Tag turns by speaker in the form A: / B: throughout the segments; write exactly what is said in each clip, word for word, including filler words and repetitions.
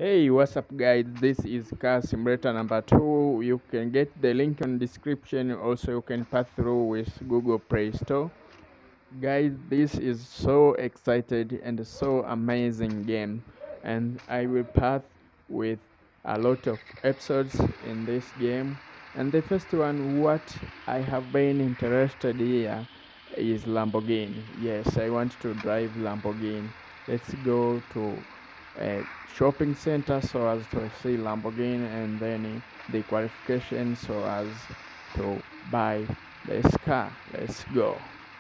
A: Hey, what's up, guys? This is Car Simulator number two. You can get the link on description. Also, you can pass through with Google Play Store. Guys, this is so excited and so amazing game, and I will pass with a lot of episodes in this game. And the first one, what I have been interested here is Lamborghini. Yes, I want to drive Lamborghini. Let's go to a shopping center so as to see Lamborghini, and then the qualification so as to buy this car. Let's go.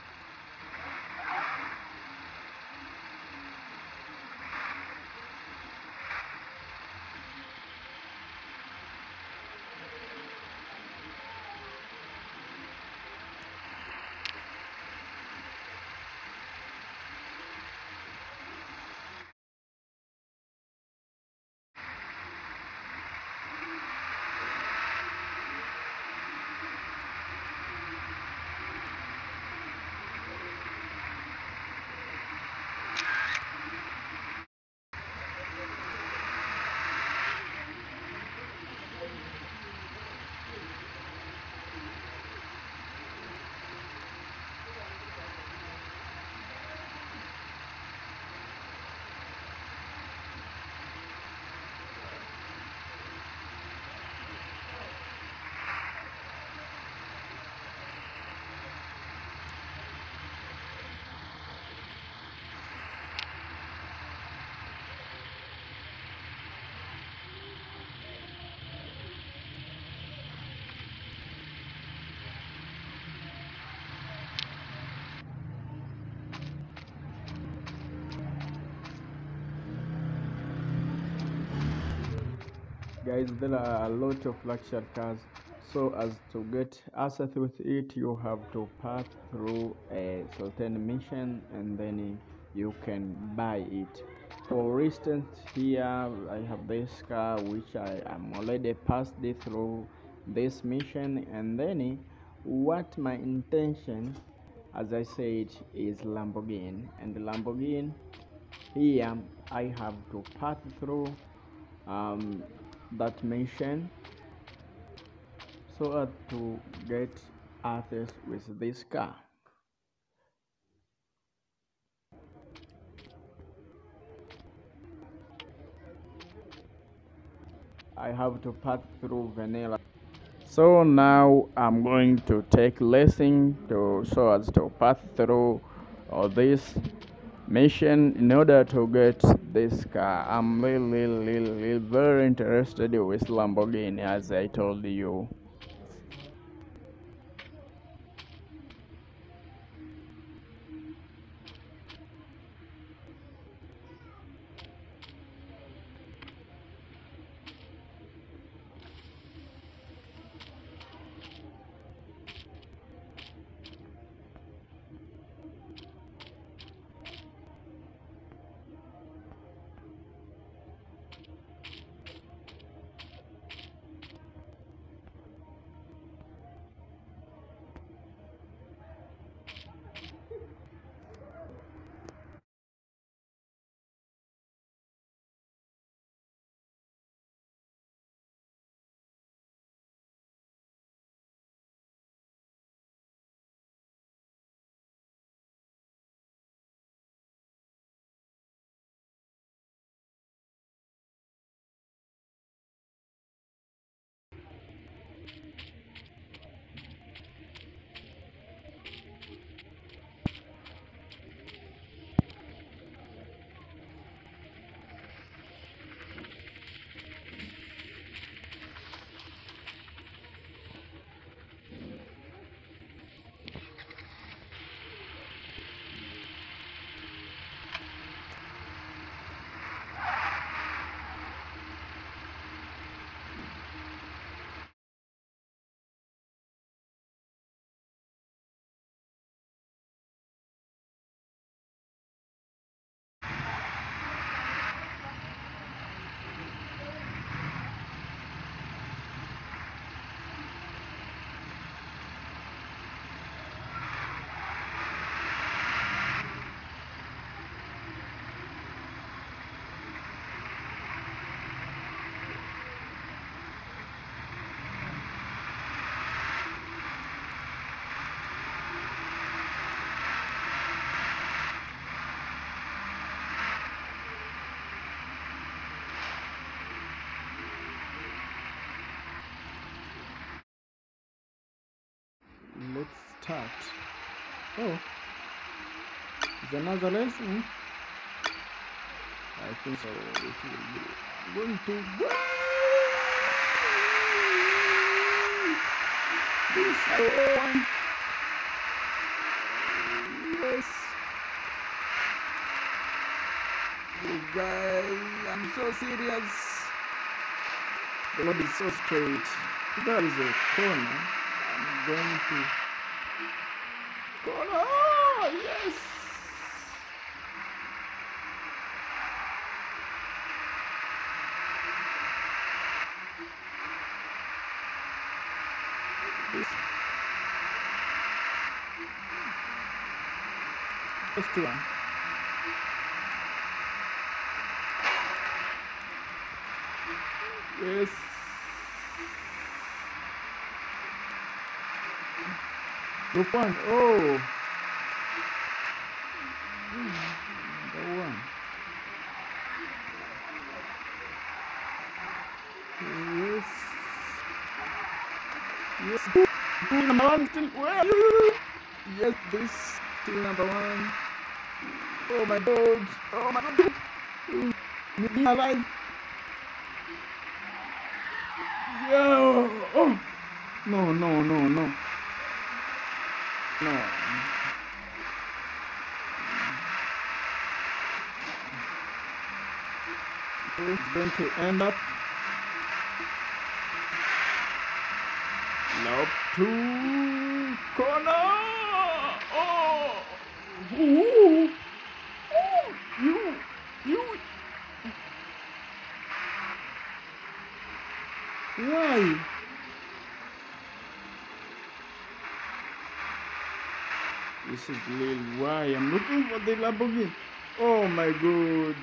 A: Guys, there are a lot of luxury cars, so as to get access with it, you have to pass through a certain mission, and then you can buy it. For instance, here I have this car which I am already passed it through this mission, and then what my intention, as I said, is Lamborghini. And Lamborghini, here I have to pass through um, that mission so as to get access with this car. I have to pass through vanilla. So now I'm going to take lesson to so as to pass through all this mission in order to get this car. I'm really, really, really very interested with Lamborghini, as I told you. start. Oh, is another lesson? I think so. It will be. I'm going to go. This one. Yes. You guys, I'm so serious. The road is so straight. There is a corner. I'm going to corner. Oh, yes. This first one. Yes. Group one. Oh. Number one. Yes. Yes. Team number one still. Well. Yes, this team number one. Oh my God. Oh my God. Me alive. Yo. Oh. No, no, no, no. No. It's going to end up. Nope. Two corner. Oh. Ooh. Ooh. You. You. Why? This is Lil. Why? I'm looking for the Lamborghini. Oh my God.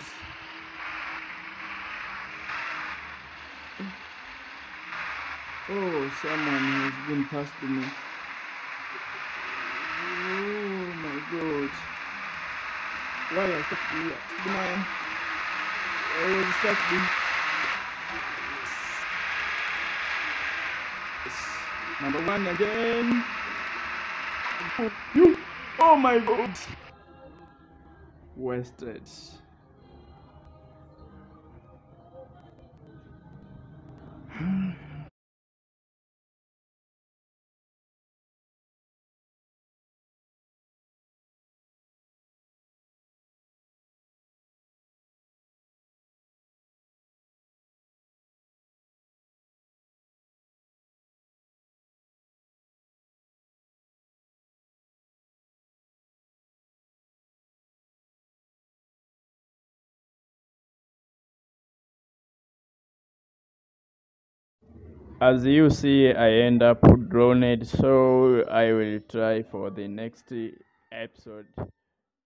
A: Oh, someone has been past me. Oh my God. Why I stuck me? The man. I was stuck me. Number one again. Oh, you. Oh my God. Wasted. As you see, I end up droned, so I will try for the next episode.